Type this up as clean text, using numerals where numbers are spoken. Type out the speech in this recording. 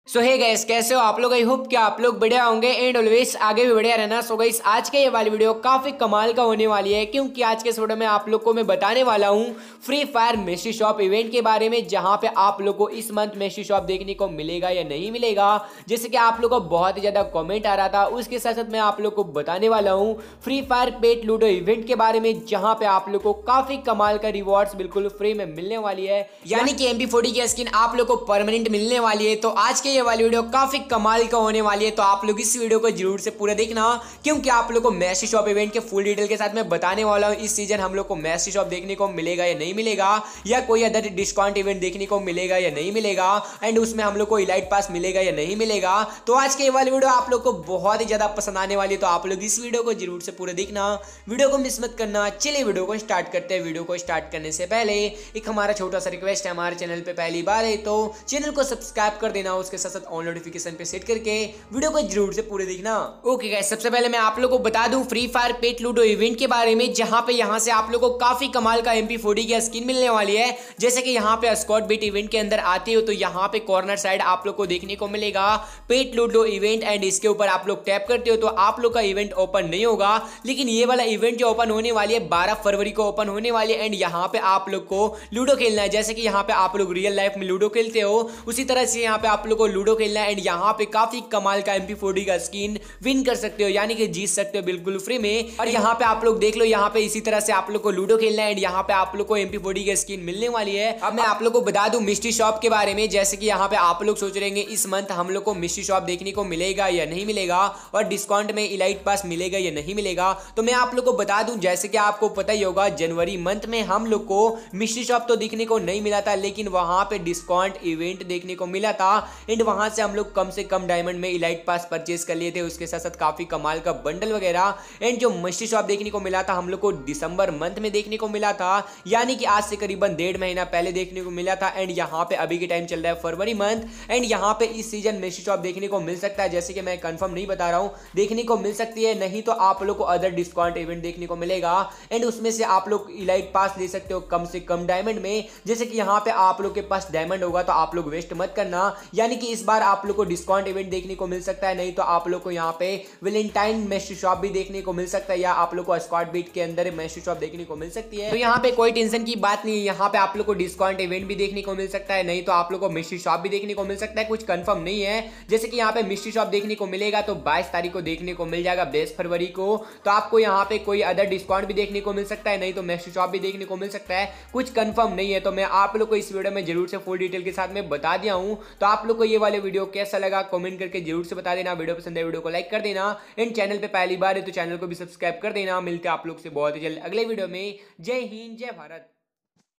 सो hey guys, कैसे हो आप लोग। आई होप कि आप लोग बढ़िया होंगे एंड ऑलवेज आगे भी बढ़िया रहना। सो गाइस, आज के ये वाली वीडियो काफी कमाल का होने वाली है, क्योंकि आज के इस वीडियो में आप लोग को मैं बताने वाला हूँ Free Fire mystery shop event के बारे में, जहां पे आप लोग को इस मंथ मिस्ट्री शॉप देखने को मिलेगा या नहीं मिलेगा। जैसे कि आप लोग को बहुत ही ज्यादा कॉमेंट आ रहा था, उसके साथ साथ मैं आप लोग को बताने वाला हूँ Free Fire pet Ludo event के बारे में, जहां पे आप लोग को काफी कमाल का रिवॉर्ड्स बिल्कुल फ्री में मिलने वाली है, यानी कि MP40 की स्किन आप लोग को परमानेंट मिलने वाली है। तो आज के ये वाली वीडियो काफी कमाल का होने वाली है, तो आप लोग इस वीडियो को जरूर से पूरा देखना, क्योंकि आप लोग को मिस्ट्री शॉप इवेंट के फुल डिटेल के साथ मैं बताने वाला हूं इस सीजन हम लोग को मिस्ट्री शॉप देखने को मिलेगा या नहीं मिलेगा, या कोई अदर डिस्काउंट इवेंट देखने को मिलेगा या नहीं मिलेगा, एंड उसमें हम लोग को इलाइट पास मिलेगा या नहीं मिलेगा। तो आज के ये वाली वीडियो आप लोग को बहुत ही ज्यादा पसंद आने वाली है, तो आप लोग इस वीडियो को जरूर से पूरा देखना, वीडियो को मिस मत करना। चलिए वीडियो को स्टार्ट करते हैं। वीडियो को स्टार्ट करने से पहले एक हमारा छोटा सा रिक्वेस्ट है, हमारे चैनल पे पहली बार है तो चैनल को सब्सक्राइब कर देना, उसके साथ साथ ऑन नोटिफिकेशन पे सेट करके वीडियो को जरूर से पूरे देखना। ओके गाइस, सबसे पहले मैं आप लोग को बता दूं Free Fire pet Ludo event के बारे में, जहां पे यहां से आप लोग को काफी कमाल का MP40 की स्किन मिलने वाली है। जैसे कि यहां पे स्क्वाड बीट इवेंट के अंदर आते हो तो यहां पे कॉर्नर साइड आप लोग को देखने को मिलेगा पेट लूडो इवेंट, एंड इसके ऊपर आप लोग टैप करते हो तो आप लोग का इवेंट ओपन नहीं होगा, लेकिन ये वाला इवेंट जो ओपन होने वाली है 12 फरवरी को ओपन होने वाली है। एंड यहाँ पे आप लोग को लूडो खेलना है, जैसे कि यहाँ पे आप लोग रियल लाइफ में लूडो खेलते हो उसी तरह से यहाँ पे आप लोग को लूडो खेलना है। एंड यहाँ पे काफी कमाल का MP40 का स्किन विन कर सकते हो, यानी कि जीत सकते हो बिल्कुल फ्री में। और यहाँ पे आप लोग देख लो, यहाँ पे इसी तरह से आप लोग को लूडो खेलना है एंड यहाँ पे आप लोग को MP40 की स्किन मिलने वाली है। अब मैं आप लोग को बता दूं मिस्ट्री शॉप के बारे में, जैसे कि यहाँ पे आप लोग सोच रहे हैं इस मंथ हम लोग को मिस्ट्री शॉप देखने को मिलेगा या नहीं मिलेगा, और डिस्काउंट में इलाइट पास मिलेगा या नहीं मिलेगा। तो मैं आप लोग को बता दूं, जैसे कि आपको पता ही होगा जनवरी मंथ में हम लोग को मिस्ट्री शॉप तो देखने को नहीं मिला था, लेकिन वहां पे डिस्काउंट इवेंट देखने को मिला था एंड वहां से हम लोग कम से कम डायमंड में इलाइट पास परचेज कर लिए थे, उसके साथ साथ काफी कमाल का बंडल वगैरह। एंड जो मिस्ट्री शॉप देखने को मिला था हम लोग को दिसंबर मंथ में देखने को मिला था, यानी कि आज से करीबन 1.5 महीना पहले देखने को मिला था। एंड यहाँ पे अभी के टाइम चल रहा है फरवरी मंथ, एंड यहाँ पे इस सीजन मिस्ट्री शॉप देखने को मिल सकता है, जैसे कि मैं कंफर्म नहीं बता रहा हूँ, देखने को मिल सकती है, नहीं तो आप लोग को अदर डिस्काउंट इवेंट देखने को मिलेगा एंड उसमें से आप लोग इलाइट पास ले सकते हो कम से कम डायमंड में। जैसे कि यहाँ पे आप लोग के पास डायमंड होगा तो आप लोग वेस्ट मत करना, यानी कि इस बार आप लोग को डिस्काउंट इवेंट देखने को मिल सकता है, नहीं तो आप लोग को यहाँ पे वैलेंटाइन मिस्ट्री शॉप भी देखने को मिल सकता है, या आप लोग को स्क्वाड बीट के अंदर मिस्ट्री शॉप देखने को मिल सकती है। तो यहाँ पे कोई टेंशन की बात नहीं है, यहाँ पे आप लोग को डिस्काउंट इवेंट भी देखने को मिल सकता है, नहीं तो आप लोग को मिस्ट्री शॉप भी देखने को मिल सकता है, कुछ कंफर्म नहीं है। जैसे कि यहाँ पे मिस्ट्री शॉप देखने को मिलेगा तो 22 तारीख को देखने को मिल जाएगा 22 फरवरी को, तो आपको यहाँ पे कोई अदर डिस्काउंट भी देखने को मिल सकता है, नहीं तो मिस्ट्री शॉप भी देखने को मिल सकता है, कुछ कंफर्म नहीं है। तो मैं आप लोग को इस वीडियो में जरूर से फुल डिटेल के साथ में बता दिया हूँ। तो आप लोग को ये वाले वीडियो कैसा लगा कमेंट करके जरूर से बता देना, वीडियो पसंद है वीडियो को लाइक कर देना, एंड चैनल पे पहली बार है तो चैनल को भी सब्सक्राइब कर देना। मिलते हैं आप लोग से बहुत ही जल्द अगले वीडियो में। जय हिंद, जय भारत।